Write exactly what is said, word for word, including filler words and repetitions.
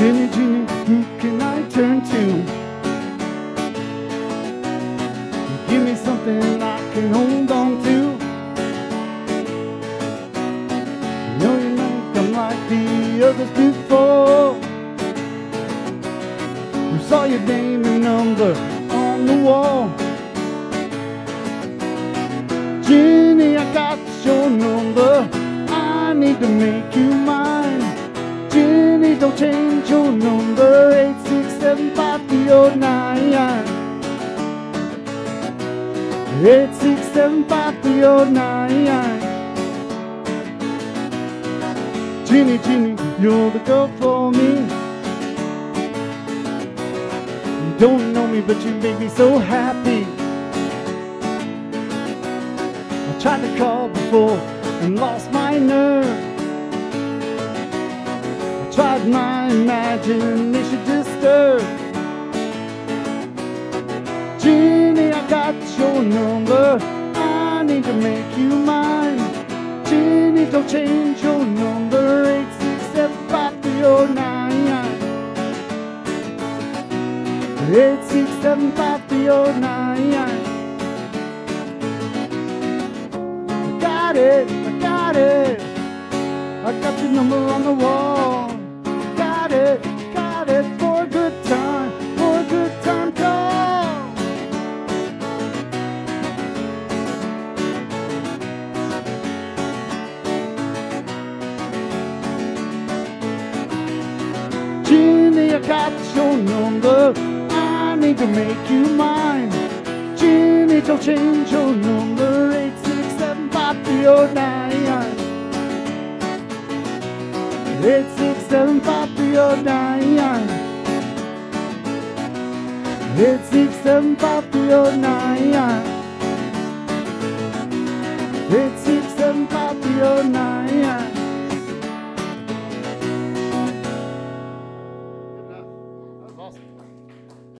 Ginny, Ginny, who can I turn to? Give me something I can hold on to. No, you're not come like the others before. Who saw your name and number on the wall? Ginny, I got your number. I need to make you mine. Ginny, don't change your number. Eight six seven five three oh nine. Eight six seven five three oh nine. Ginny, Ginny, you're the girl for me. You don't know me, but you make me so happy. I tried to call before and lost my nerve. I tried my imagination disturbed. Ginny, I got your number. I need to make you mine. Ginny, don't change your number. Eight six seven five three oh nine. Eight six seven five three oh nine. I got it, I got it. I got your number on the wall. Got it, got it for a good time, for a good time call. Ginny, I got your number. I need to make you mine. Ginny, don't change your number. Eight six seven five three oh nine. Eight six seven five three oh nine. Eight six seven five three oh nine. Eight six seven five.